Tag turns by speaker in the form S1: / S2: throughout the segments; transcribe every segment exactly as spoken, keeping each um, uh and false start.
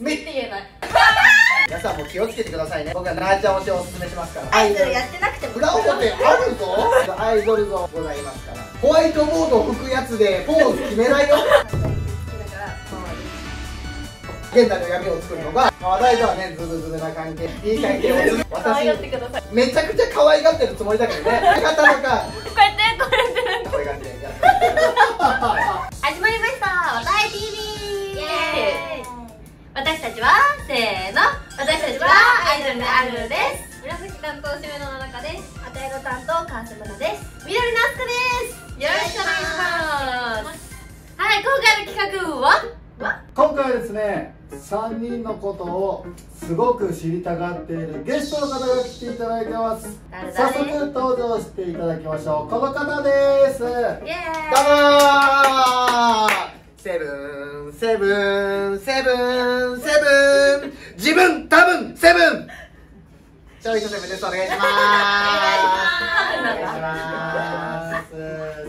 S1: めって言えない。皆さんも気をつけてくださいね。僕はなーちゃん推しをおすすめしますから。
S2: アイドルやってなくても
S1: 裏表あるぞ。アイドル像ございますから。ホワイトボードを拭くやつでポーズ決めないよ。現代の闇を作るのが話題とはね、ズブズブな関係、いい関係を私めちゃくちゃ可愛がってるつもりだけどね。方のか
S2: こうやってこうやって
S1: こういう感じでやって
S2: 始まりました「わたい ティービー」イエーイ。私たちはせーの、私たちはアイドルのアルルです。紫担当しめの中です。赤色担当川瀬村です。緑のあすかです。よろしくお願いします。はい、今回の企画は
S3: 今回はですね、さんにんのことをすごく知りたがっているゲストの方が来ていただいてます。早速登場していただきましょう。この方です。イエーイ。
S1: どうもー、セブンセブンセブンセブン、自分多分セブン、ちょいとセブンです。お願いします。お願いします。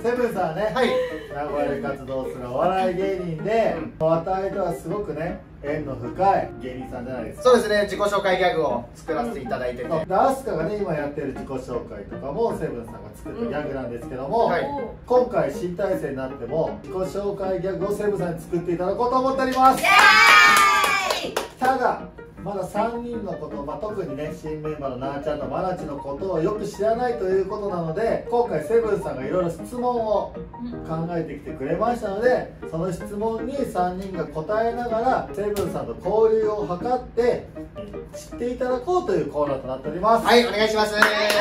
S3: セブンさんはね、
S1: はい、
S3: 名古屋で活動するお笑い芸人で、わたいとはすごくね縁の深い芸人さんじゃないですか。
S1: そうですね、自己紹介ギャグを作らせていただいてて、
S3: でアスカがね今やってる自己紹介とかもセブンさんが作ったギャグなんですけども、
S1: はい、
S3: 今回新体制になっても自己紹介ギャグをセブンさんに作っていただこうと思っております。ただまださんにんのこと、まあ、特にね新メンバーのなーちゃんとまなちのことをよく知らないということなので、今回セブンさんがいろいろ質問を考えてきてくれましたので、その質問にさんにんが答えながらセブンさんと交流を図って知っていただこうというコーナーとなっております。
S1: はい、お願いします。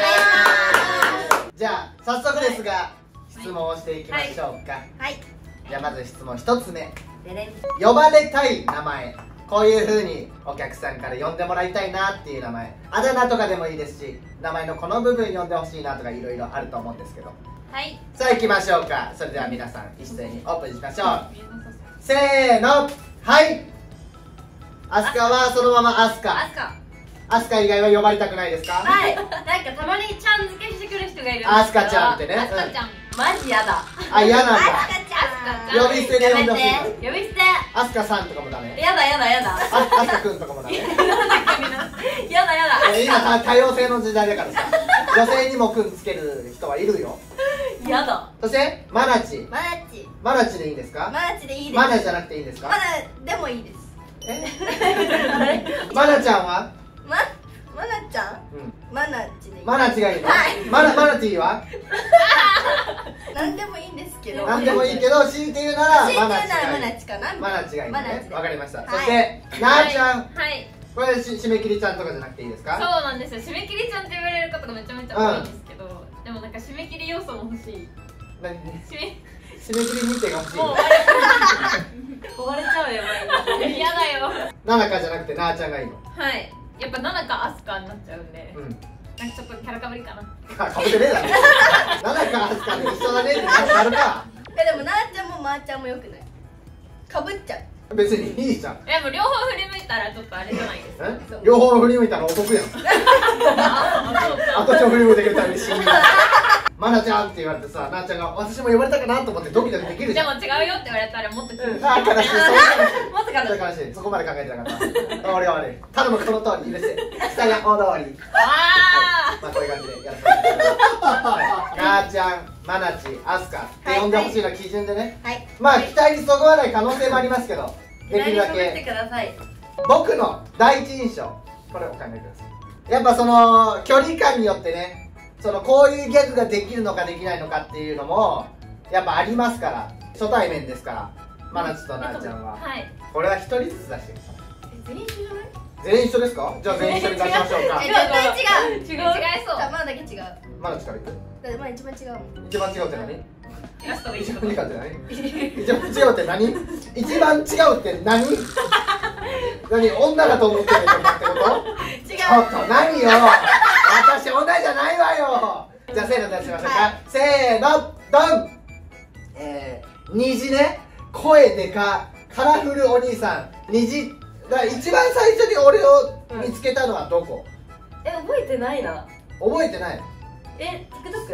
S1: じゃあ早速ですが質問をしていきましょうか。
S2: はい、
S1: じゃあまず質問ひとつめ、
S2: でれん。
S1: 呼ばれたい名前、こういう風にお客さんから呼んでもらいたいなっていう名前、あだ名とかでもいいですし、名前のこの部分呼んでほしいなとかいろいろあると思うんですけど、
S2: はい、
S1: さあ行きましょうか。それでは皆さん一斉にオープンしましょう。せーの、はい。アスカはそのままアスカ。
S2: あすか。
S1: アスカ以外は呼ばれたくないですか？
S2: はい、なんかたまにちゃん付けしてくる人がいるんですけど、
S1: アスカちゃんってね。
S2: アスカちゃん、マジやだ。
S1: あ、嫌なんだ。
S2: アスカちゃん、
S1: 呼び捨てで呼んでほしい。
S2: 呼び捨て。
S1: アスカさんとかもダメ。
S2: やだやだやだ。
S1: あ、アスカくんとかもダメ。
S2: やだやだ。
S1: 今多様性の時代だからさ、女性にもくんつける人はいるよ。
S2: やだ。
S1: そしてマナチ。
S2: マナチ。
S1: マナチでいいんですか？
S2: マナチでいいです。
S1: マナじゃなくていいんですか？
S2: マナでもいいです。
S1: えマナちゃんは？
S2: ま、マナちゃん？
S1: うん、
S2: マナチでいい。
S1: マナチがいいの？
S2: はい。
S1: マナマナティーは？
S2: なんでもいいんですけど。
S1: なんでもいいけど、強いて言うなら
S2: 強いて言うならマ
S1: マナチがいい。
S2: ナチかな。
S1: マナチがいい
S2: マナチ。
S1: ね。わかりました。
S2: はい
S1: そしてなーちゃん、
S4: はい、
S1: これし締め切りちゃんとかじゃなくていいです
S4: そう
S1: か？
S4: なんですよ。締め切りちゃんって言われることがめちゃめちゃ多いんですけど、でもなんか締め切り要素も欲しい。
S1: 何？
S4: 締め
S1: 締め切り日程が欲しい。
S4: もう終われ終われちゃうよ毎日。嫌だよ。
S1: ななかじゃなくてなーちゃんがいいの。
S4: はい。やっぱななかアスカになっちゃうんで、
S1: うん。
S4: なんかちょっとキャラかぶりかな。
S1: かかぶってねえだろ。ななかあすかで一緒だねってなるか。
S2: え、でもなーちゃんもまーちゃんもよくない？かぶっちゃう。
S1: 別にいいじゃん。
S4: でも両方振り向いたらちょっとあれじゃないですか。
S1: え両方振り向いたらお得やん。あとちょ振り向いてくれたら嬉しい。マナちゃんって言われてさ、なーちゃんが私も呼ばれたかなと思ってドキドキできるじゃん。
S4: でも違うよって言われたらもっと厳しい。
S1: あー悲しい。
S2: もっとかぶっちゃう。
S1: 悲しい。そこまで考えてなかった。俺は悪い。頼むこの通り許して。下が大通り。
S4: あ
S1: まあこういう感じでやらせていただきます。なーちゃん、マナチ、アスカって呼んでほしいの基準でね。
S2: はい。
S1: まあ期待にそぐわない可能性もありますけど、できるだ
S2: 左にかぶって
S1: け
S2: ください。
S1: 僕の第一印象、これをお考えください。やっぱその距離感によってね、そのこういうギャグができるのかできないのかっていうのもやっぱありますから、初対面ですから、マナチとなーちゃんは。
S4: はい。
S1: これは一人ずつ出してください。
S2: 全員一緒じゃない？
S1: 全員一緒ですか？じゃあ全員一緒に出しましょうか。
S2: え、絶対違う。
S4: 違う違いそう。
S2: じゃあマナだけ違う。
S1: マナチからいく。
S2: だってまあ一番違うもん。
S1: 一番違うって何？
S4: ラストがいい
S1: 一番違うって何？一番違うって何？一番違うって何？何女だと思ってるとかってこと？
S2: 違う。
S1: ちょっと何よ。私女じゃないわよ。じゃあせーの出しましょうか。
S2: はい、
S1: せーのドン。えー、虹ね。声でかカラフルお兄さん。虹。だから一番最初に俺を見つけたのはどこ？
S2: え、覚えてないな。
S1: 覚えてない。
S2: え、TikTok？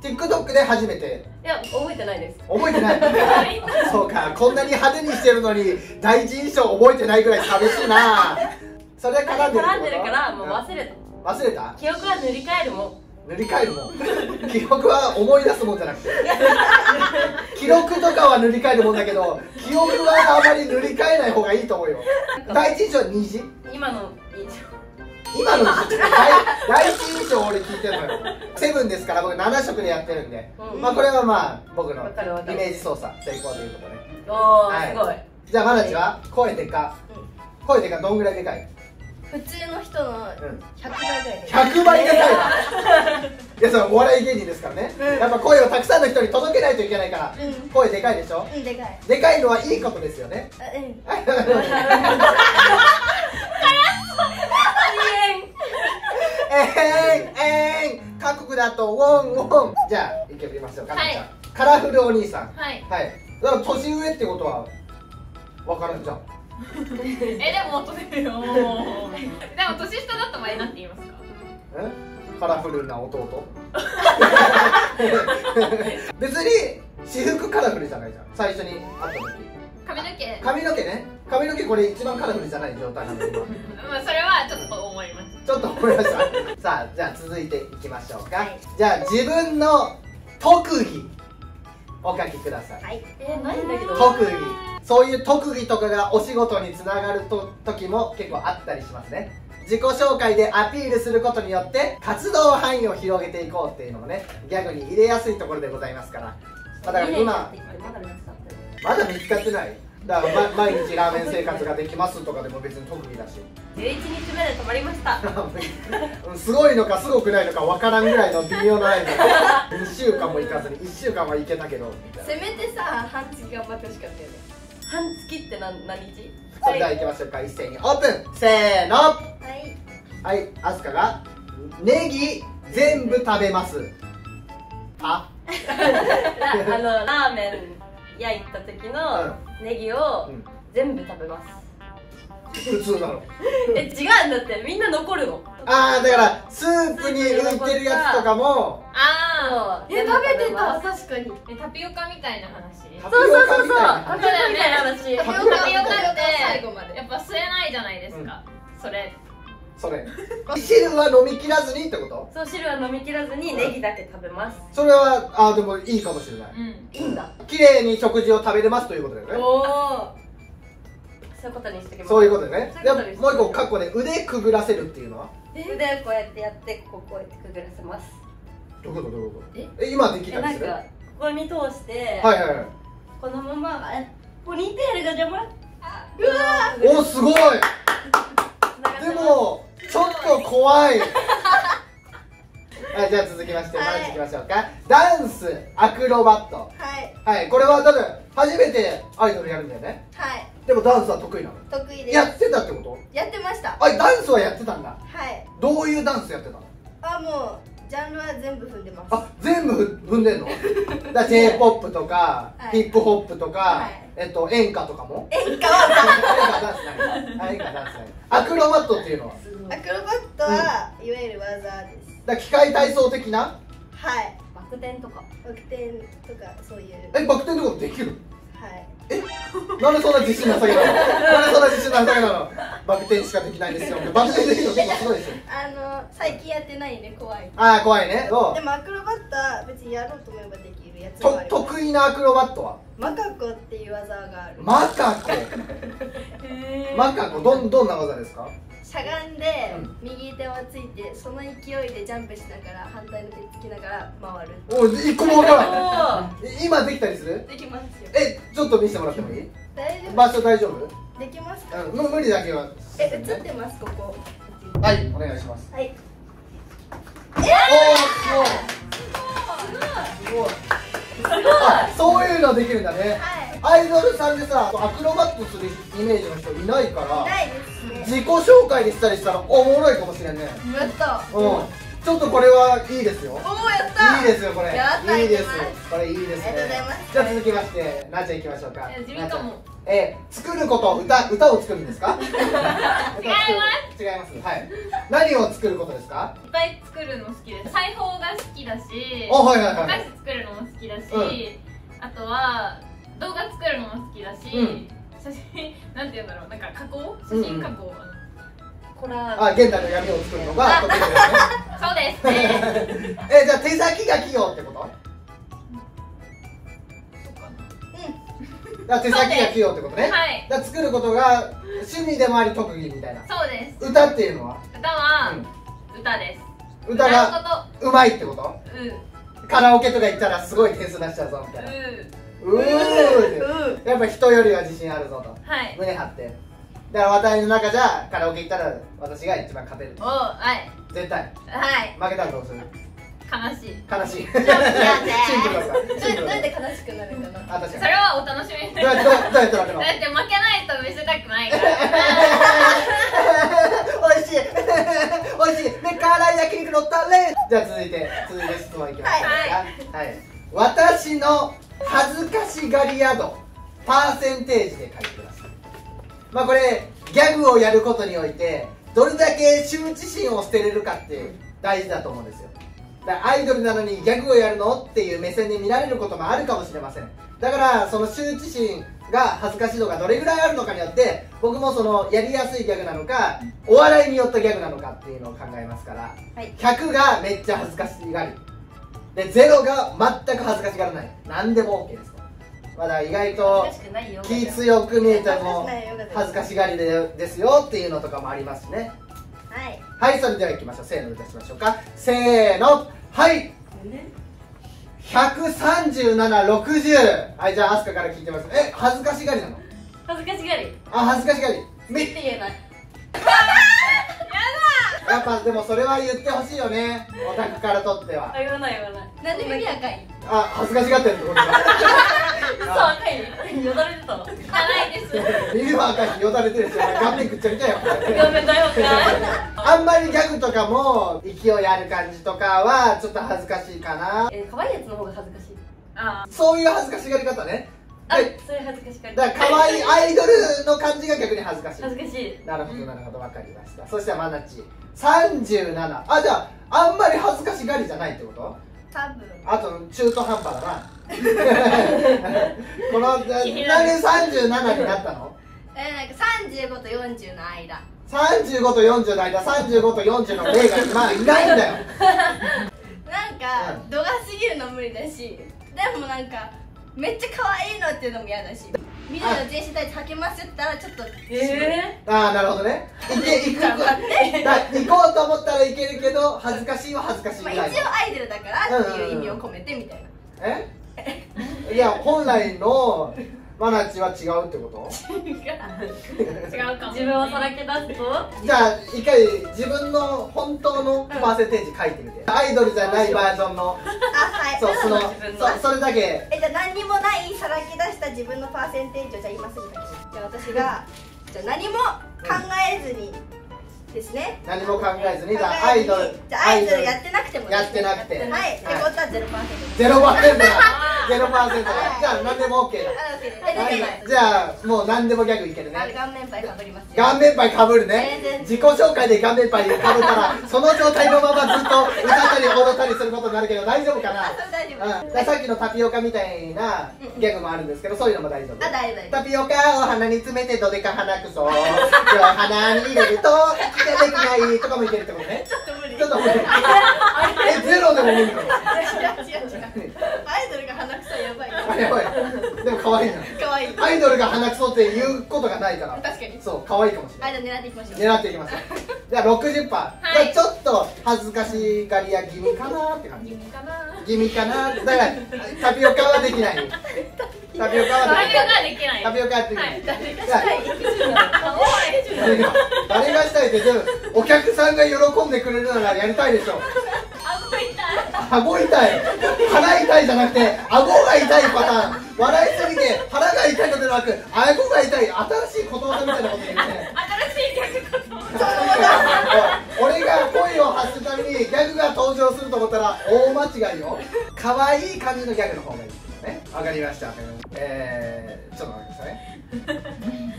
S1: TikTok で初めて。
S2: いや覚えてないです。
S1: 覚えてない。そうか、こんなに派手にしてるのに第一印象覚えてないぐらい寂しいな。それは絡んでるってこと？
S2: 絡んでるからもう忘れた。
S1: 忘れた？
S2: 記憶は塗り替えるもん。
S1: 塗り替えるもん。記憶は思い出すもんじゃなくて、記録とかは塗り替えるもんだけど、記憶はあまり塗り替えない方がいいと思うよ。第一印象は虹？
S2: 今の印象。
S1: 今の第第一印象俺聞いてるのよ。セブンですから僕なな色でやってるんで、うん、まあこれはまあ僕のイメージ操作成功ということで。
S2: おお、はい、すごい。
S1: じゃあまなちは声でか、うん、声でかどんぐらいでかい？
S2: 普通の人のひゃくばいぐらいで
S1: かい。ひゃくばいでかい。いやそれお笑い芸人ですからね、うん、やっぱ声をたくさんの人に届けないといけないから、うん、声でかいでしょ。うん、でかい。でかいのはいいことですよね。うん。えーんえーん、韓国だとウォンウォン。じゃあいけましょうか。はい、カラフルお兄さん。はい、はい、だから年上ってことは分かるんじゃん。
S4: え、でもでもでも年下だった場合なんて言いますか？
S1: え、カラフルな弟。別に私服カラフルじゃないじゃん、最初に会った時。
S4: 髪の毛
S1: 髪の毛ね、髪の毛これ一番カラフルじゃない状態なので今。
S4: まあそれはちょっと思いました。
S1: ちょっと思いました。さあじゃあ続いていきましょうか。はい、じゃあ自分の特技お書きください。はい、
S2: えー、ないんだけど。
S1: 特技、そういう特技とかがお仕事につながると時も結構あったりしますね。自己紹介でアピールすることによって活動範囲を広げていこうっていうのもね、ギャグに入れやすいところでございますから。まあ、だから今まだ見つかってない。だから、ま、毎日ラーメン生活ができますとかでも別に特技だし。
S2: じゅういちにちめで止まりました。
S1: すごいのかすごくないのかわからんぐらいの微妙なラインでにしゅうかんも行かずにいっしゅうかんはいけたけど、
S2: せめてさ半月頑張ってほしかったよね。半月って何何日？
S1: それでは行きましょうか。一斉にオープン。せーの。はいはい、あすかがネギ全部食べます。あ
S2: あのラーメン焼いた時のネギを全部食べます。
S1: 普通なの？
S2: え、違うんだって、みんな残るの。
S1: ああ、だからスープに浮いてるやつとかも。
S2: ああ、え、食べてた。確かに。
S4: え、タピオカみたいな話。
S2: そうそうそうそう。タピオカみたいな話。
S4: タピオカってやっぱ吸えないじゃないですか。それ。
S1: それ。汁は飲み切らずにってこと？
S2: そう、汁は飲み切らずにネギだけ食べます。
S1: それはあでもいいかもしれない。
S2: うん、いいんだ。
S1: 綺麗に食事を食べれますということだよね。おお。
S2: そういうことにしておきます。
S1: そういうことでね。でももう一個カッコで腕くぐらせるっていうのは？
S2: 腕こうやってやってこここうやってくぐらせます。
S1: どういうことどういうこと？え今できたりする？
S2: なんかここに通して
S1: はいはいはい。
S2: このままポニーテールが邪魔。
S1: うわおすごい。でもちょっと怖い。はい、じゃあ続きましてまずいきましょうか。ダンスアクロバット。はいはい、これはだって初めてアイドルやるんだよね。はい。でもダンスは得意なの？
S2: 得意です。
S1: やってたってこと？
S2: やってました。
S1: あ、ダンスはやってたんだ。
S2: はい。
S1: どういうダンスやってたの？
S2: あ、もうジャンルは全部踏んでます。
S1: あ、全部踏んでんの？だ ジェイポップ とかヒップホップとかえっと演歌とかも？
S2: 演歌は
S1: ダンスない。演歌ダンスない。アクロバットっていうのは？
S2: アクロバットはいわゆる技です。
S1: だ機械体操的な？
S2: はい。バク転とか。バク転とかそういう。
S1: え、バク転とかできる？
S2: はい。
S1: え、なんでそんな自信なさげなの？なんでそんな自信なさげなの？バク転しかできないですよ。バク転できるの結構すごいですよ。
S2: あの最近やってないんで怖い。
S1: ああ怖いね。
S2: でもアクロバットは別にやろうと思えばできるやつもあります。
S1: 得意なアクロバットは？
S2: マカコっていう技がある。
S1: マカコ。マカコどんどんな技ですか？
S2: しゃがんで右手をついてその勢いでジャンプしながら反対の手つきながら回る。
S1: おい、一個も分からん。今できたりする？
S2: できますよ。
S1: え、ちょっと見せてもらってもいい？
S2: 大丈夫。
S1: 場所大丈夫？
S2: できますか？
S1: うん、無理だけは。
S2: え、映ってますここ。
S1: はい、お願いします。はい。
S2: えー、
S1: おお、すごい。すごい。そういうのできるんだね。アイドルさんでさ、アクロバットするイメージの人いないから。
S2: ないですね。
S1: 自己紹介でしたりしたらおもろいかもしれんね。
S2: やった。
S1: うん。ちょっとこれはいいですよ。
S2: おお、やった。
S1: いいですよこれ。
S2: やった。
S1: いいです。これいいですね。
S2: ありがとうございます。
S1: じゃあ続きましてなーちゃんいきましょうか。
S4: 地味かも。
S1: えー、作ること歌歌を作るんですか？
S4: 違います。
S1: 違います。はい。何を作ることですか？
S4: いっぱい作るの好きです。裁縫が好きだし、
S1: あ、はいはい
S4: お
S1: はい。
S4: 菓子作るのも好きだし、
S1: うん
S4: あとは動画作るのも好きだし、
S1: うん
S4: 写真なんて言うんだろう、なんか加工、写真加工、
S2: コラ
S1: あ、現代の闇を作るのが得意ですね。
S4: そうですね。
S1: え、じゃあ手先が器用ってこと？
S4: そうか
S1: だから手先が器用ってことね。
S4: な。はい。
S1: だから作ることが趣味でもあり特技みたいな。
S4: そうです。
S1: 歌っていうのは？
S4: 歌は、
S1: うん
S4: 歌です。
S1: 歌が
S4: 歌
S1: うまいってこと？
S4: うこと。う。
S1: カラオケとか行ったらすごい点数出しちゃうぞみたいな。
S4: う。
S1: うーってやっぱ人よりは自信あるぞと
S4: はい。
S1: 胸張って。だから私の中じゃカラオケ行ったら私が一番勝てる。
S4: お、はい。
S1: 絶対
S4: はい。
S1: 負けたらどうする？
S4: 悲しい。
S1: 悲しい。シンプル
S2: や
S1: だ
S2: って
S1: から。シンプルだ
S2: なんで悲しくなるかな。
S1: あ、確かに。
S4: それはお楽しみに。
S1: どうやってどうどうやって負けるの？
S4: だって負けないと見せたくないから。
S1: 美味しい美味しい目辛い焼肉のタレ。じゃあ続いて続いて質問いきますか。
S4: はい
S1: はい。私の恥ずかしがり屋度パーセンテージで書いてください。まあこれギャグをやることにおいてどれだけ羞恥心を捨てれるかって大事だと思うんですよ。だからアイドルなのにギャグをやるのっていう目線で見られることもあるかもしれません。だからその羞恥心が恥ずかしい度がどれぐらいあるのかによって僕もそのやりやすいギャグなのかお笑いによったギャグなのかっていうのを考えますから、
S2: はい、
S1: ひゃくがめっちゃ恥ずかしがりでゼロが全く恥ずかしがらない。何でも OK ですと。まだ意外と気強く見えても恥ずかしがりでですよっていうのとかもありますしね。
S2: はい、
S1: はい、それでは行きましょう。せーので出しましょうか。せーの、はいひゃくさんじゅうなな、ろくじゅう。はい、じゃあアスカから聞いてます。え、恥ずかしがりなの？
S2: 恥ずかしがり
S1: あ、恥ずかしがりめ
S2: って言えない。
S1: やっぱでもそれは言ってほしいよね、オタクからとっては。
S2: 言わない言わない。なんで耳赤い？
S1: あ、恥ずかしがってるってことだ。
S2: 嘘赤い？よだれてたの？
S4: じゃないです。
S1: 耳は赤いしよだれてるし、顔面くっちゃりたいよ。
S2: 画面だよか。
S1: あんまりギャグとかも勢いある感じとかはちょっと恥ずかしいかな。
S2: え、可愛いやつの方が恥ずかしい。
S4: あ
S1: そういう恥ずかしがり方ね。
S2: あ、
S1: で
S2: それ恥ずかしがり。
S1: だから可愛いアイドルの感じが逆に恥ずかしい。
S2: 恥ずかしい。
S1: なるほどなるほど、分かりました。そしてマナッチさんじゅうなな。あ、じゃああんまり恥ずかしがりじゃないってこと？
S2: 多分。
S1: あと中途半端だな。このなんでさんじゅうななになったの？
S2: え、なんかさんじゅうごとよんじゅうの間。
S1: さんじゅうごとよんじゅうの間、さんじゅうごとよんじゅうの例が今いないんだよ。
S2: なんか度が過ぎるの無理だし、でもなんかめっちゃ可愛いのっていうのも嫌だし、緑の全身タイツ履けますって言ったらちょっとえ
S1: ああ、なるほどね。いけ行く
S2: 頑張って
S1: だ行こうと思ったらいけるけど恥ずかしいは恥ずかしい
S2: まあ
S1: ぐらいの。
S2: 一応アイドルだからっていう意味を込めてみたいな。
S1: えいや本来のマナッチは違うってこと？
S4: 違うかも。
S2: 自分をさらけ出すと
S1: じゃあ一回自分の本当のパーセンテージ書いてみて。アイドルじゃないバージョンの
S2: あ、はい。
S1: そうその
S2: 自分の
S1: そそれだけ。
S2: え、じゃあ何にもないさらけ出した自分のパーセンテージをじゃあ今すぐ書きます。じゃあ私がじゃあ何も考えずにですね。
S1: 何も考えずにじゃあ
S2: 考えずに
S1: アイドル
S2: じゃあアイドルやってなくてもですね
S1: やってなくて
S2: はい。ってことはゼロパーセント。
S1: ゼロパーセントだ。ゼロパーセントだ。じゃあ何でも OK だ。
S2: あ、オッケーです。え、
S1: はい
S2: 出てない。
S1: じゃあもう何でもギャグいけるね。
S2: あ、顔面パイかぶりますよ。
S1: 顔面パイかぶるね。
S2: 全然
S1: 自己紹介で顔面パイかぶったらその状態のままずっと歌ったり踊ったりすることになるけど大丈夫かな？
S2: あ、そう大丈夫。
S1: うん、だからさっきのタピオカみたいなギャグもあるんですけどそういうのも大丈夫。
S2: あ、大丈夫。
S1: タピオカを鼻に詰めてどでか鼻くそ今日鼻に入れると息ができないとかもいけるってことね。
S2: ちょっと無理。
S1: ちょっと無理。え、ゼロでも無理なの？
S2: 違う違う違う。アイドルが鼻くそやばいよ。
S1: あ、やばい。でも可愛いな。
S2: 可愛い。
S1: アイドルが鼻くそって言うことがないから
S2: 確かに。
S1: そう、可愛いかもしれない。
S2: アイドル狙っていきましょう。
S1: 狙っていきますよ。じゃあ ろくじゅっパーセント、
S4: はい
S1: じゃあちょっと恥ずかしがり屋気味かなって感じ。
S4: 君かな。
S1: 気味かな。だからタピオカはできない。タピオカは
S4: 誰
S1: できない。
S4: ができない。
S1: タピオカはできない。
S4: はい
S2: 誰がしたい？
S1: 誰が誰がしたいってでもお客さんが喜んでくれるならやりたいでしょ。
S4: 顎痛い。
S1: 顎痛い、腹痛いじゃなくて顎が痛いパターン。笑いすぎて腹が痛いのではなく顎が痛い、新しいことわざみたいなこと言うね。
S4: 新しいギャグこと。
S1: 俺が声を発するためにギャグが登場すると思ったら大間違いよ。可愛い感じのギャグの方がいいですね。わかりました。えー、ちょっと待ってくださいね。
S4: お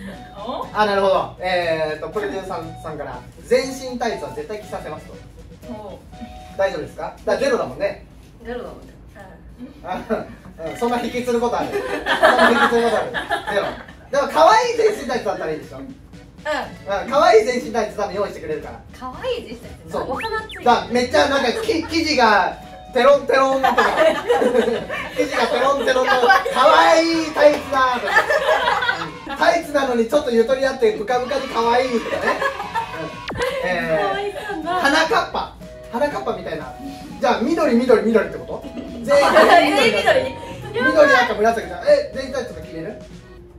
S4: の？
S1: あ、なるほど。えーとプロデューサーさんから全身タイツは絶対着させますと。大丈夫ですか？だからゼロだもんね。
S2: ゼロだもんね。
S1: うん、そんな引きすることある。そんな引きすることある。ゼロ。でも可愛い全身タイツだったらいいでしょ。うん。可愛い全身タイツ多分用意してくれるから。
S2: 可愛い全身タイツ。
S1: そう。
S2: お花ついてる。
S1: だめっちゃなんかき生地がテロンテロンとか生地がテロンテロンの可愛いタイツだとか。タイツなのにちょっとゆとりあってブカブカに可愛いとかね。うん、えー、花かっぱ。花かっぱみたいな。じゃあ緑緑緑ってこと？全員緑緑なんか紫だ。え、全員タイツとか着れる？
S4: うーん。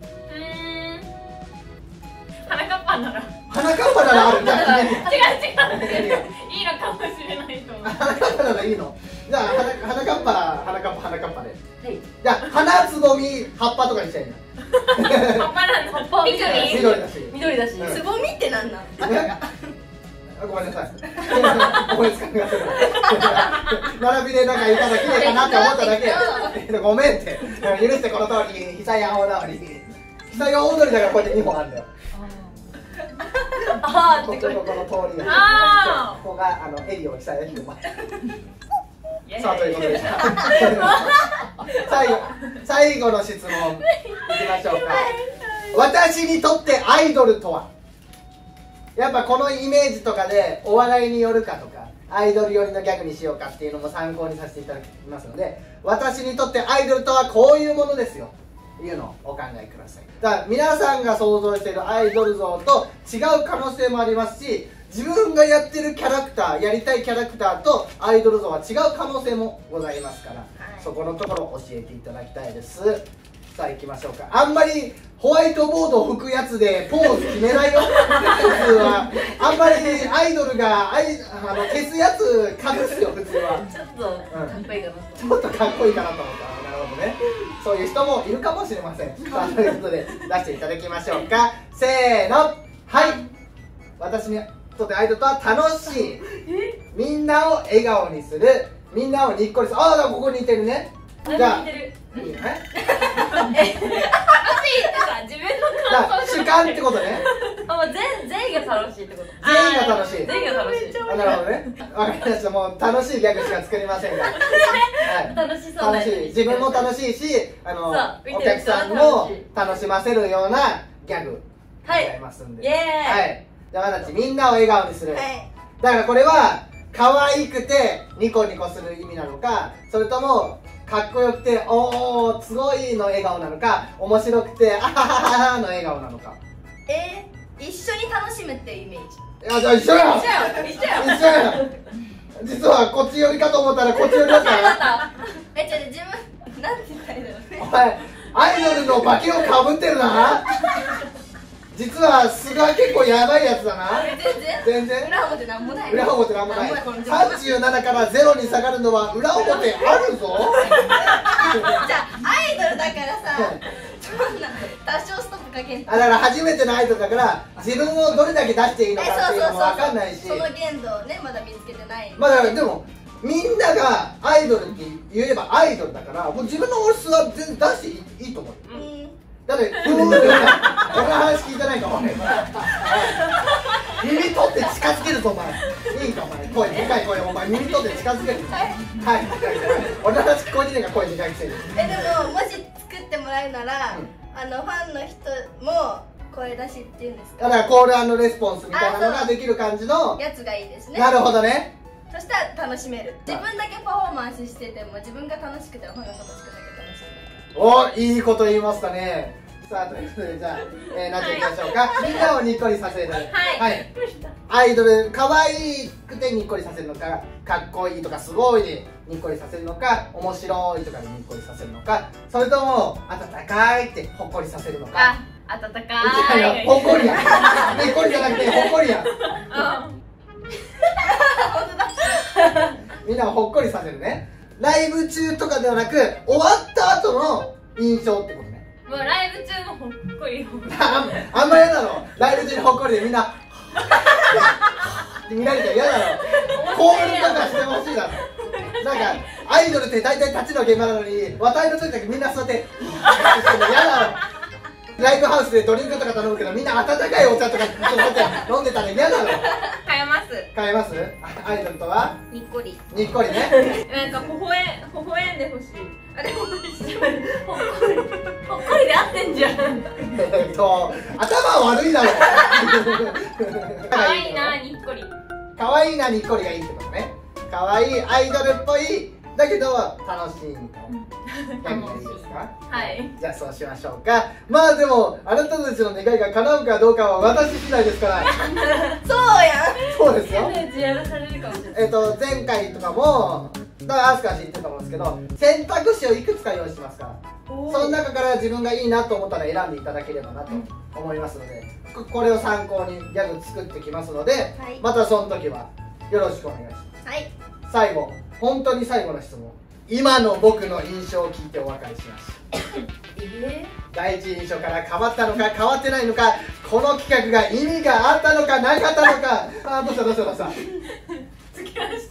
S4: 花かっぱなら。
S1: 花かっぱならある。じゃあ
S4: 違う違う。いいのかもしれないと思う。
S1: 花かっぱならいいの。じゃあ花花かっぱ花かっぱ花かっぱで。
S2: はい。
S1: じゃあ花つぼみ葉っぱとかにしちゃいな。
S4: 葉っぱなんだ。葉っぱ
S2: 緑
S1: 緑だし。
S2: 緑だし。
S1: うん
S2: つぼみってなんなん？
S1: あ、ごめんなさい。思いつかなかった。並びでなんかいたら綺麗かなって思っただけ。ごめんって。許してこの通り久屋大通り。久屋大通りだからこうやってにほんあるんだよ。
S2: あ
S1: ここここの通りが。
S4: あ
S1: ここがあのエリオ久屋広場。
S4: ー。
S1: さあということで最後最後の質問いきましょうか。私にとってアイドルとは？やっぱこのイメージとかでお笑いによるかとかアイドル寄りのギャグにしようかっていうのも参考にさせていただきますので、私にとってアイドルとはこういうものですよというのをお考えください。だから皆さんが想像しているアイドル像と違う可能性もありますし、自分がやってるキャラクターやりたいキャラクターとアイドル像は違う可能性もございますから、はい、そこのところを教えていただきたいです。さあ行きましょうか。あんまりホワイトボードを拭くやつでポーズ決めないよ普通は。あんまりアイドルがアイあの消すやつ隠すよ普通は。
S2: ちょっとかっこいいかな。
S1: ちょっとかっこいいかなと思った。なるほどね。そういう人もいるかもしれません。さあということで出していただきましょうか。せーの。はい。私にとってアイドルとは楽しい。みんなを笑顔にする。みんなをにっこりする。ああ、ここに似てるね。じゃあ。いいね。
S4: 楽しいってさ、自分の感想
S1: 主観ってことね。
S2: あ、もう全全員が楽しいってこと。
S1: 全員が楽しい。
S2: 全員が楽しい。
S1: あ、なるほどね。わかりました。もう楽しいギャグしか作りませんが。はい。
S2: 楽しそう。
S1: 楽しい。自分も楽しいし、あの
S2: そう
S1: お客さんも楽しませるようなギャグございますんで。
S2: イエーイ。
S1: はい。じゃあまなちみんなを笑顔にする。
S2: はい。
S1: だからこれは可愛くてニコニコする意味なのか、それともかっこよくておーすごいの笑顔なのか、面白くてあはははの笑顔なのか。
S2: えー、一緒に楽しむっていうイメージ。
S1: いや、じゃあ一緒やん。
S2: 一緒やん。一緒やん。
S1: 一緒やん。実はこっち寄りかと思ったらこっち寄りだったよ。
S2: え、ちょっと自分なんて言ったらいいだろうね。
S1: お前アイドルの化けをかぶってるな。実は素が結構やばいやつだな。
S2: 全然
S1: 全然
S2: 裏表なんもない。
S1: 裏表なんもない。
S2: なんもない。
S1: さんじゅうななからゼロに下がるのは裏表あるぞ。
S2: じゃあアイドルだからさ、そんな多少ストップかけんと。
S1: あ、だから初めてのアイドルだから自分をどれだけ出していいのかっていうのも分かんないし、
S2: その限度をねまだ見つけてない。
S1: まあだからでもみんながアイドルって言えばアイドルだから、もう自分の素は全然出していい、いいと思う。
S2: うん。
S1: だって俺の話聞いてないかお前。耳取って近づけるぞお前。いいかお前、声でかい声、お前耳取って近づける。はいはい。俺の話聞こえてないから声でかいくせに。
S2: え、でももし作ってもらえるなら、あのファンの人も声出しっていうんですか。
S1: だからコール&レスポンスみたいなのができる感じの
S2: やつがいいですね。
S1: なるほどね。
S2: そしたら楽しめる。自分だけパフォーマンスしてても自分が楽しくてファンが楽しくて楽しい。
S1: お、いいこと言いましたね。さあということでじゃあ、えー、なっていきましょうか。みんなをにっこりさせる。はい、はい、アイドル可愛くてにっこりさせるのか、かっこいいとかすごいでにっこりさせるのか、面白いとかでにっこりさせるのか、それとも温かいってほっこりさせるのか。
S4: あ、温か
S1: い。ほっこりやん。にっこりじゃなくてほっこりやん。みんなをほっこりさせるね。ライブ中とかではなく終わった後の印象ってことね。
S4: もうライブ中もほっこり。
S1: あ, あんま嫌だろ。ライブ中にほっこりでみんなって見られたら嫌だろ。コールとかしてほしいだろ。なんかアイドルって大体立ちの現場なのに話題の時だけみんな座って嫌だろ。 ライブハウスでドリンクとか頼むけどみんな温かいお茶とか飲んでたら嫌だろ。
S4: 変えます。
S1: 変えます？アイドルとは
S4: にっこり。
S1: にっこりね。
S4: なんか微笑微笑んでほしい。あでも一緒にほっこりほっこりで合ってんじゃん。
S1: えっと頭悪いだろ。
S4: 可愛いなにっこり。
S1: 可愛いなにっこりがいいってことね。可愛いアイドルっぽいだけど楽しいみたいな。楽しいですか？
S4: はい。
S1: じゃあそうしましょうか。まあでもあなたたちの願いが叶うかどうかは私次第ですから。
S2: そうやん。
S1: そうですよ。
S4: やらされるかもしれない。
S1: えっと前回とかもだからアスカは知ってると思うんですけど、選択肢をいくつか用意してますから、その中から自分がいいなと思ったら選んでいただければなと思いますので、ここれを参考にギャグ作ってきますので、
S2: はい、
S1: またその時はよろしくお願いします。
S2: はい。
S1: 最後、本当に最後の質問、今の僕の印象を聞いてお別れします。
S2: え
S1: 第一印象から変わったのか変わってないのか、この企画が意味があったのかなかったのか。あー、どうしたどうしたどうした。
S4: つきました。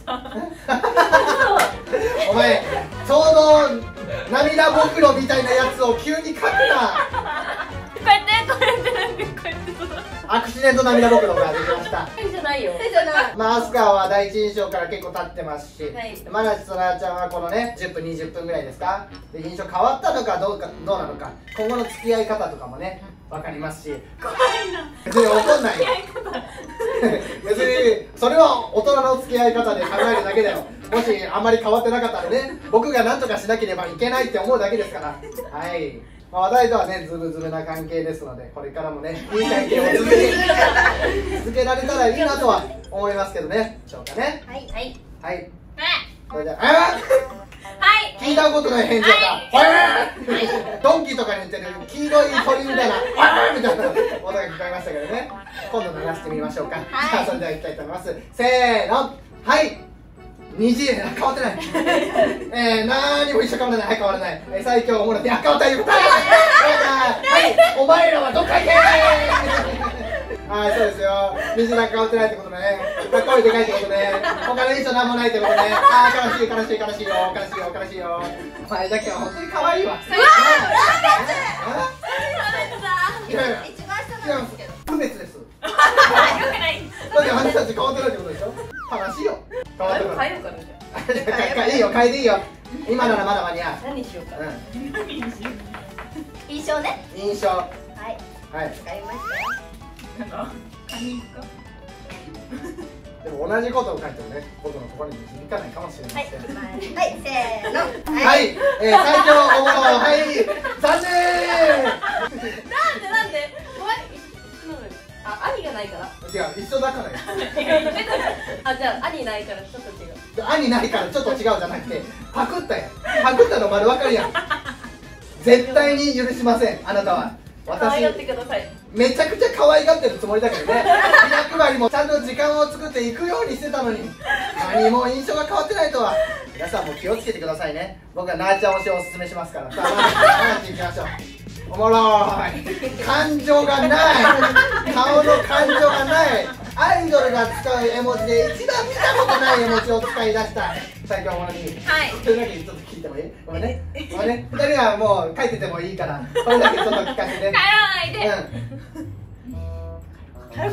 S1: お前ちょうど涙ぼくろみたいなやつを急に書くな。
S4: こうやってこうやってなんかこうやってそう。
S1: アクシデント涙ぼくろができました。
S4: 変じゃないよ。
S2: えじゃない。
S1: まあアスカは第一印象から結構経ってますし、
S2: はい、
S1: マナチとナーちゃんはこのねじゅっぷんにじゅっぷんぐらいですかで印象変わったのかどうかどうなのか、今後の付き合い方とかもね分かりますし、
S4: 怖いな。
S1: 別に怒んないよ。別にそれは大人の付き合い方で考えるだけだよ。もしあんまり変わってなかったらね、僕が何とかしなければいけないって思うだけですから。はい、まあ、話題とはねズブズブな関係ですので、これからもねいい関係を続け続けられたらいいなとは思いますけどね。しょうかね。
S2: はいはい
S1: はい、
S4: ね。
S1: それじゃあ、あ
S4: はい。
S1: ー聞いたことない返事だった。はい、ドンキとかに売ってる黄色い鳥みたいなあーみたいな音が聞こえましたけどね。今度流してみましょうか。
S2: はい、
S1: さあそれではいきたいと思います。せーの、はい、虹変わってない。えー、なーにも一緒変わらない。はい、変わらない。えー、最強おもろい。いや、変わったよ。はい、お前らはどっか行けー。はい、そうですよ。虹なんか変わってないってことね。声でかいってことね。他の印象なんもないってことね。あー、悲しい悲しい悲しいよ悲しいよ悲しいよ。お前だけは本当に可愛いわ。うわー、
S2: 一番下なんですけど。
S1: 不滅です。
S4: よくない。
S1: だってあなたたち変わってないってことでしょ。悲しいよ。変わってない。
S4: 変えようかな。
S1: いいよ、変えていいよ。今ならまだ間に合う。
S4: 何しようか。
S2: 印象ね。
S1: 印象。は
S2: はい。
S1: い。
S2: 使いましたよ。
S4: なんかカニか。
S1: でも同じことを書いてもね、僕の心に響かないかもしれません。
S2: はい、せーの。
S1: はい、えー、最強おもろ、はい、残念。
S4: なんでなんで。怖い。あ、兄がないから。
S1: 違う、一緒だからよ。
S4: あ、じゃあ兄ないからちょっと違う。
S1: 兄ないからちょっと違うじゃなくて、パクったやん。パクったの丸分かるやん。絶対に許しません、あなたは。
S4: 可愛がってください。
S1: めちゃくちゃ可愛がってるつもりだけどね。役割もちゃんと時間を作っていくようにしてたのに、何も印象が変わってないとは。皆さんも気をつけてくださいね。僕はなーちゃん推しをおすすめしますから。さあ、話していきましょう。おもろーい。感情がない。顔の感情がない。アイドルが使う絵文字で一番見たことない絵文字を使い出した最強おもろに。
S4: はい。
S1: それだけちょっと聞いてもいい？ごめんね。ごめんね。ふたりはもう書いててもいいから、これだけちょっと聞かせてね。
S4: 帰らないで。
S1: うん。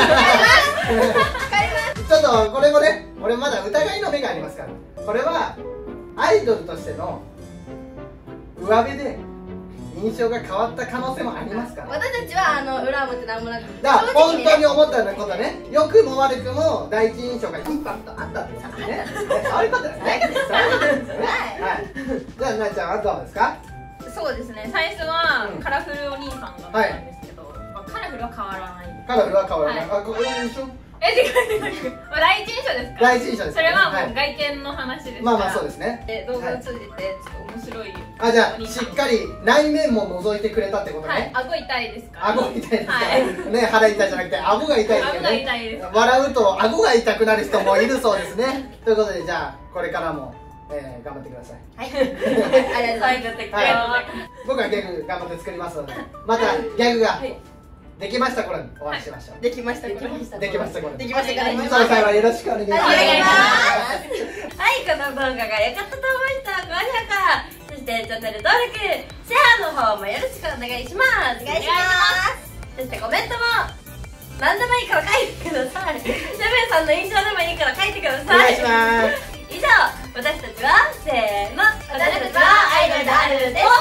S1: ちょっとこれもね、俺まだ疑いの目がありますから。これはアイドルとしての上辺で印象が変わった可能性もありますから。
S2: 私たちはあの裏表なんもなく、
S1: だから本当に思ったようなことね、良くも悪くも第一印象がインパクトあったってことですね。そういうことですね。そういうことですね。はい。じゃあなーちゃんはどうですか？
S4: そうですね。最初はカラフルお兄さんだったんですけど、まあカラフルは変わらない。
S1: カラフルは変わらない。
S4: は
S1: あ、これ印象？
S4: え、違う違う。まあ第一印象ですか？
S1: 第一印象です。
S4: それはもう外見の話ですから。
S1: まあまあそうですね。
S4: で動画を通じてちょっと面白い。
S1: あ、じゃあしっかり内面も覗いてくれたってこと
S4: はい。
S1: ね。
S4: 顎痛いですか？
S1: 顎痛いですか？
S4: はい
S1: ね、腹痛いじゃなくて顎が痛いですよ
S4: 顎が
S1: ね。
S4: 痛いです。
S1: 笑うと顎が痛くなる人もいるそうですね。ということでじゃあこれからも、えー、頑張ってください。
S2: はい。ありがとうございます。
S4: 最後的に。
S1: はい僕はギャグ頑張って作りますので、またギャグが
S4: はい
S1: できました頃にお会いしましょう。
S2: できました。できました。
S1: できました頃に。
S2: できましたから。
S4: お願いし
S1: その際はよろしくお願いします。
S2: お願いします。
S5: はい、この動画が良かったと思いました。高評価、そし
S2: してチャンネル登録、シェアの方もよろしくお願いします。お願いします。そしてコメントも何でもいいから書いてください。シェフさんの印象でもいいから書いてください。
S1: お願いします。
S2: 以上、私たちはせーの、私たちはアイドルであるでした。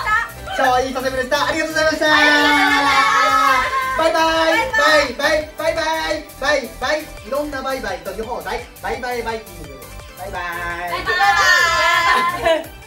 S1: 超いいトセブでした。ありがとうございました。バイバイバイバイバイバイバイバイ、いろんなバイバイ取り放題、バイバイバイキング、バイバイ
S2: バイバイ。